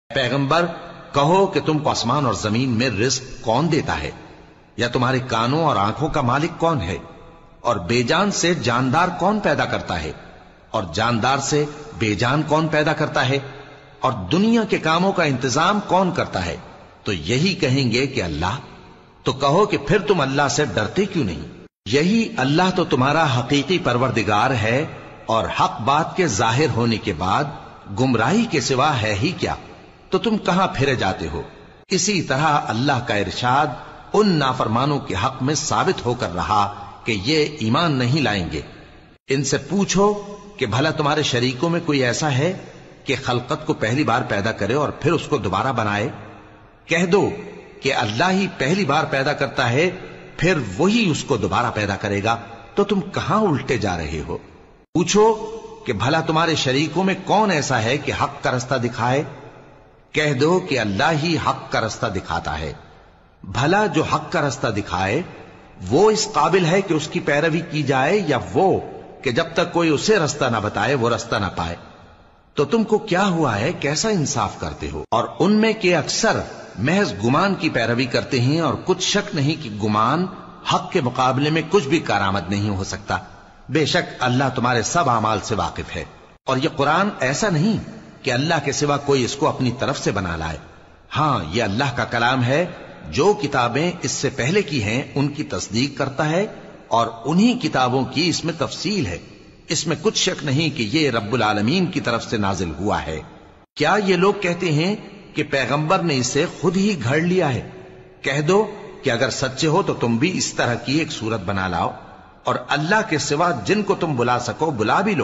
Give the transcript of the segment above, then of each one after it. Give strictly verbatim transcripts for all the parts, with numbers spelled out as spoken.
پیغمبر کہو کہ تم کو آسمان اور زمین میں رزق کون دیتا ہے، یا تمہارے کانوں اور آنکھوں کا مالک کون ہے، اور بے جان سے جاندار کون پیدا کرتا ہے، اور جاندار سے بے جان کون پیدا کرتا ہے، اور دنیا کے کاموں کا انتظام کون کرتا ہے؟ تو یہی کہیں گے کہ اللہ۔ تو کہو کہ پھر تم اللہ سے ڈرتے کیوں نہیں؟ یہی اللہ تو تمہارا حقیقی پروردگار ہے، اور حق بات کے ظاہر ہونے کے بعد گمراہی کے سوا ہے ہی کیا؟ تو تم کہاں پھرے جاتے ہو؟ اسی طرح اللہ کا ارشاد ان نافرمانوں کے حق میں ثابت ہو کر رہا کہ یہ ایمان نہیں لائیں گے۔ ان سے پوچھو کہ بھلا تمہارے شریکوں میں کوئی ایسا ہے کہ خلقت کو پہلی بار پیدا کرے اور پھر اس کو دوبارہ بنائے؟ کہہ دو کہ اللہ ہی پہلی بار پیدا کرتا ہے، پھر وہی اس کو دوبارہ پیدا کرے گا، تو تم کہاں الٹے جا رہے ہو؟ پوچھو کہ بھلا تمہارے شریکوں میں کون ایسا ہے کہ حق کا رستہ دکھائے؟ کہہ دو کہ اللہ ہی حق کا رستہ دکھاتا ہے۔ بھلا جو حق کا رستہ دکھائے وہ اس قابل ہے کہ اس کی پیروی کی جائے، یا وہ کہ جب تک کوئی اسے رستہ نہ بتائے وہ رستہ نہ پائے؟ تو تم کو کیا ہوا ہے، کیسا انصاف کرتے ہو؟ اور ان میں کہ اکثر محض گمان کی پیروی کرتے ہیں، اور کچھ شک نہیں کہ گمان حق کے مقابلے میں کچھ بھی کارآمد نہیں ہو سکتا۔ بے شک اللہ تمہارے سب اعمال سے واقف ہے۔ اور یہ قرآن ایسا نہیں کہ اللہ کے سوا کوئی اس کو اپنی طرف سے بنا لائے۔ ہاں، یہ اللہ کا کلام ہے، جو کتابیں اس سے پہلے کی ہیں ان کی تصدیق کرتا ہے، اور انہی کتابوں کی اس میں تفصیل ہے۔ اس میں کچھ شک نہیں کہ یہ رب العالمین کی طرف سے نازل ہوا ہے۔ کیا یہ لوگ کہتے ہیں کہ پیغمبر نے اسے خود ہی گھڑ لیا ہے؟ کہہ دو کہ اگر سچے ہو تو تم بھی اس طرح کی ایک صورت بنا لاؤ، اور اللہ کے سوا جن کو تم بلا سکو بلا بھی لو۔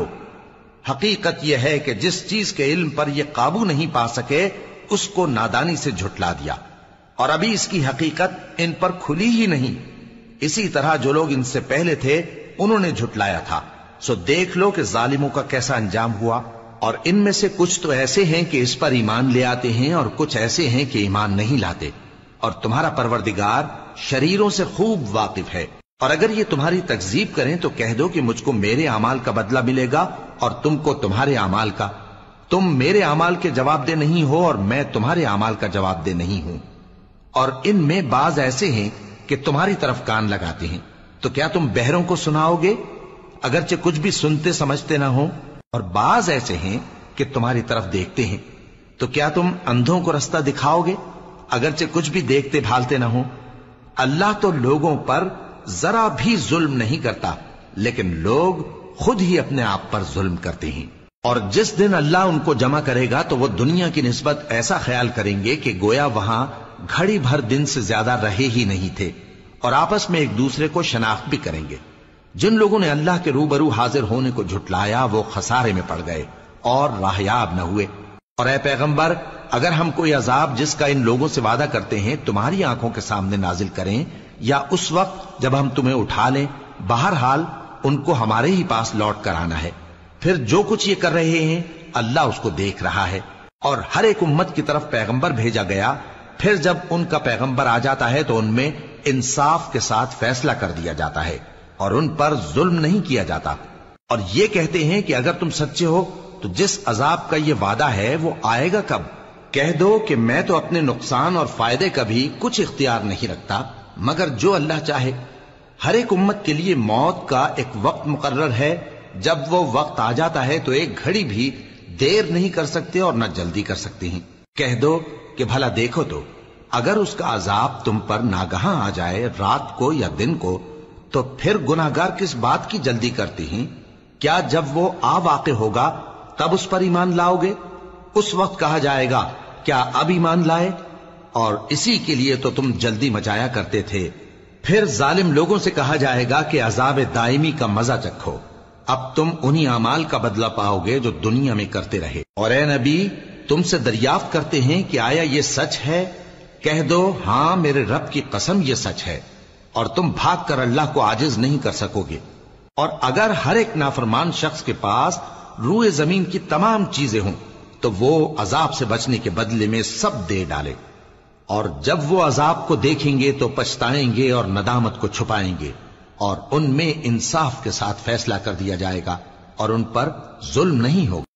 حقیقت یہ ہے کہ جس چیز کے علم پر یہ قابو نہیں پا سکے اس کو نادانی سے جھٹلا دیا، اور ابھی اس کی حقیقت ان پر کھلی ہی نہیں۔ اسی طرح جو لوگ ان سے پہلے تھے انہوں نے جھٹلایا تھا، سو دیکھ لو کہ ظالموں کا کیسا انجام ہوا۔ اور ان میں سے کچھ تو ایسے ہیں کہ اس پر ایمان لے آتے ہیں، اور کچھ ایسے ہیں کہ ایمان نہیں لاتے، اور تمہارا پروردگار شریروں سے خوب واقف ہے۔ اور اگر یہ تمہاری تکذیب کریں تو کہہ دو کہ مجھ کو میرے اعمال کا بدلہ ملے گا، اور تم کو تمہارے اعمال کا۔ تم میرے اعمال کے جواب دہ نہیں ہو، اور میں تمہارے اعمال کا جواب دہ نہیں ہوں۔ اور ان میں بعض ایسے ہیں کہ تمہاری طرف کان لگاتے ہیں، تو کیا تم بہروں کو سناؤ گے اگرچہ کچھ بھی سنتے سمجھتے نہ ہو؟ اور بعض ایسے ہیں کہ تمہاری طرف دیکھتے ہیں، تو کیا تم اندھوں کو رستہ دکھاؤ گے اگرچہ کچھ بھی دیکھتے بھالتے نہ ہو؟ اللہ تو لوگوں پر ذرا بھی ظلم نہیں کرتا، لیکن لوگ خود ہی اپنے آپ پر ظلم کرتے ہیں۔ اور جس دن اللہ ان کو جمع کرے گا تو وہ دنیا کی نسبت ایسا خیال کریں گے کہ گویا وہاں گھڑی بھر دن سے زیادہ رہے ہی نہیں تھے، اور آپس میں ایک دوسرے کو شناخت بھی کریں گے۔ جن لوگوں نے اللہ کے روبرو حاضر ہونے کو جھٹلایا وہ خسارے میں پڑ گئے اور راہیاب نہ ہوئے۔ اور اے پیغمبر، اگر ہم کوئی عذاب جس کا ان لوگوں سے وعدہ کرتے ہیں تمہاری آنکھوں کے سامنے نازل کریں، یا اس وقت جب ہم تمہیں اٹھا لیں، بہرحال ان کو ہمارے ہی پاس لوٹ کر آنا ہے۔ پھر جو کچھ یہ کر رہے ہیں اللہ اس کو دیکھ رہا ہے۔ اور ہر ایک امت کی طرف پیغمبر بھیجا گیا، پھر جب ان کا پیغمبر آ جاتا ہے تو ان میں انصاف کے ساتھ فیصلہ کر دیا جاتا ہے، اور ان پر ظلم نہیں کیا جاتا۔ اور یہ کہتے ہیں کہ اگر تم سچے ہو تو جس عذاب کا یہ وعدہ ہے وہ آئے گا کب؟ کہہ دو کہ میں تو اپنے نقصان اور فائدے کا بھی کچھ اختیار نہیں رکھتا مگر جو اللہ چاہے۔ ہر ایک امت کے لیے موت کا ایک وقت مقرر ہے، جب وہ وقت آ جاتا ہے تو ایک گھڑی بھی دیر نہیں کر سکتے اور نہ جلدی کر سکتے ہیں۔ کہہ دو کہ بھلا دیکھو تو اگر اس کا عذاب تم پر ناگہاں آ جائے رات کو یا دن کو، تو پھر گناہگار کس بات کی جلدی کرتے ہیں؟ کیا جب وہ آ واقع ہوگا تب اس پر ایمان لاؤ گے؟ اس وقت کہا جائے گا کیا اب ایمان لائے؟ اور اسی کے لیے تو تم جلدی مچایا کرتے تھے۔ پھر ظالم لوگوں سے کہا جائے گا کہ عذاب دائمی کا مزہ چکھو، اب تم انہی اعمال کا بدلہ پاؤ گے جو دنیا میں کرتے رہے۔ اور اے نبی، تم سے دریافت کرتے ہیں کہ آیا یہ سچ ہے؟ کہہ دو ہاں میرے رب کی قسم یہ سچ ہے، اور تم بھاگ کر اللہ کو عاجز نہیں کر سکو گے۔ اور اگر ہر ایک نافرمان شخص کے پاس روئے زمین کی تمام چیزیں ہوں تو وہ عذاب سے بچنے کے بدلے میں سب دے ڈالے، اور جب وہ عذاب کو دیکھیں گے تو پچھتائیں گے اور ندامت کو چھپائیں گے، اور ان میں انصاف کے ساتھ فیصلہ کر دیا جائے گا اور ان پر ظلم نہیں ہوگا۔